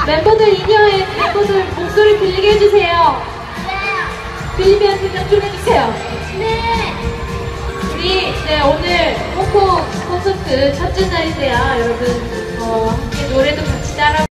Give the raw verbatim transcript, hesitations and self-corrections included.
멤버들 인여의 멤버들 목소리 들리게 해주세요. 들리면 대답 좀 해주세요. 네. 우리 네, 오늘 홍콩 콘서트 첫째 날인데요. 여러분 어, 함께 노래도 같이 따라